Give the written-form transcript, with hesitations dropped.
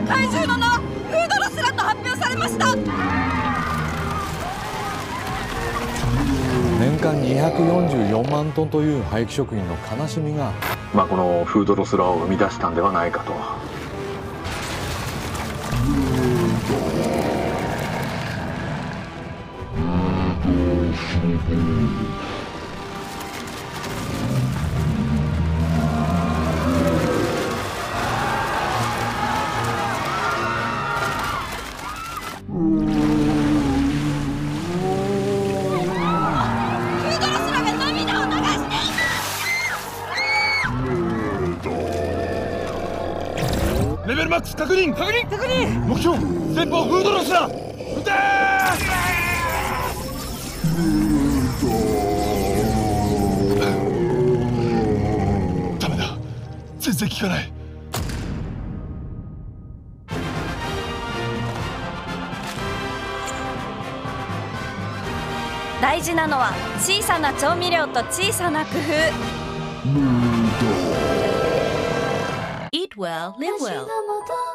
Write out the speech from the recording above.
怪獣の名はフードロスラと発表されました。 年間244万トンという廃棄食品の悲しみが、 このフードロスラーを生み出したんではないかと。 レベルマックス確認。目標前方フードロスだ。撃てー。ダメだ、全然効かない。 大事なのは小さな調味料と小さな工夫。Eat well, live well.